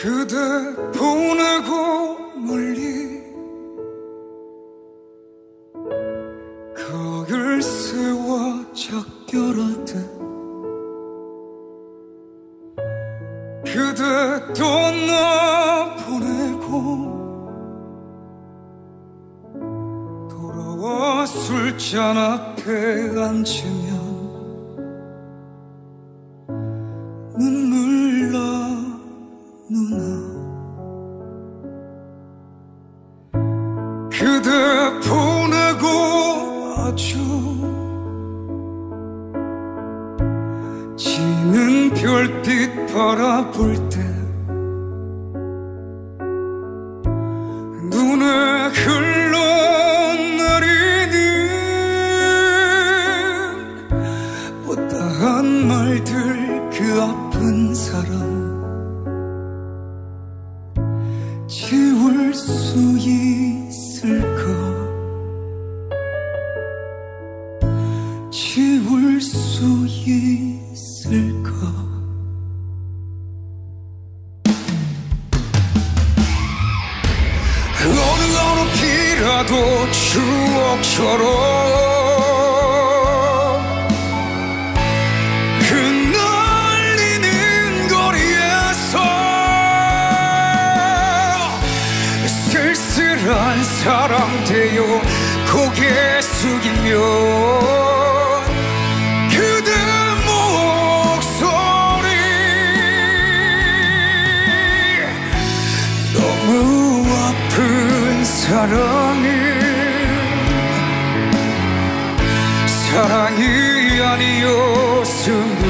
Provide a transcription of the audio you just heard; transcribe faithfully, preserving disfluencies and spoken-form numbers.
그대 보내고 멀리 거길 세워 작별하듯 그대 또 나 보내고 돌아와 술잔 앞에 앉으면 눈물 나 누나 그대 보내고 아주 지는 별빛 바라볼 때 눈에 흘러내리는 못다한 말들 그 아픈 사랑 지울 수 있을까 지울 수 있을까 어느 어느 피라도 추억처럼 흩날리는 거리에서 쓸쓸한 사랑 되어 고개 숙이며 그대 목소리 너무 아픈 사랑이 사랑이 아니었으면